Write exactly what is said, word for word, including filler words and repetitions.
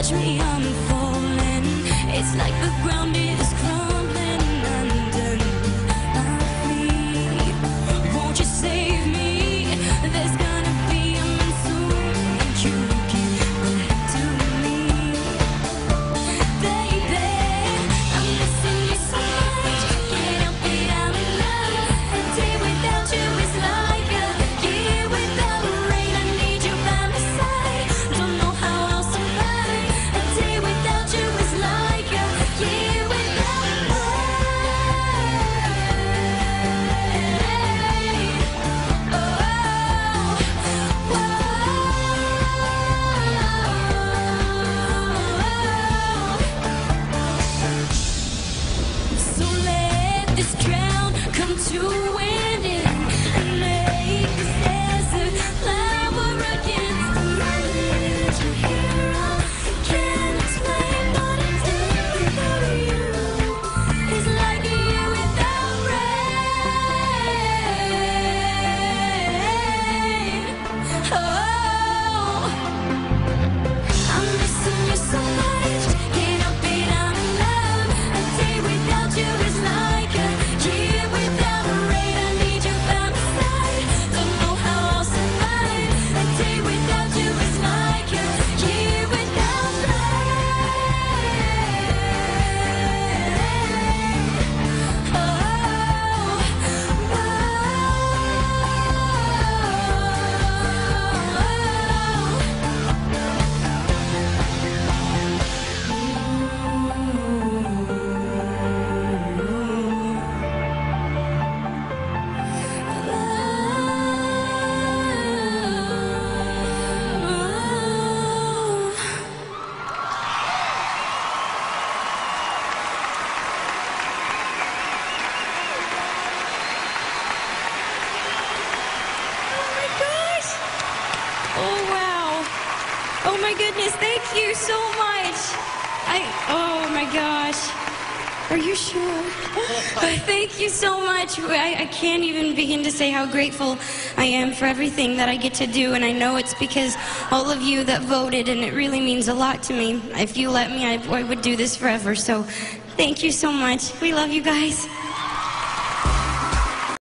touch me, I'm falling. It's like the ground is crumbling under my feet. Won't you save me? There's gonna be a man soon, and you can come to me. Baby, I'm missing you so much. Can't help it, I'm in love. A day without you is like a year without rain. I need you by my side. Don't know how I'll survive. A day without you is like a year without rain. So let this drown come to an end and make this desert flower again. I need you here, I can't explain what I do without you. It's like a year without rain. Oh, I'm missing you so much. Can't help it, I'm in love. A day without you is like a year without rain. I need you by my side. Don't know how I'll survive. A day without you is like a year without Oh, wow. Oh, my goodness. Thank you so much. I, oh, my gosh. Are you sure? Thank you so much. I, I can't even begin to say how grateful I am for everything that I get to do. And I know it's because all of you that voted, and it really means a lot to me. If you let me, I, I would do this forever. So thank you so much. We love you guys.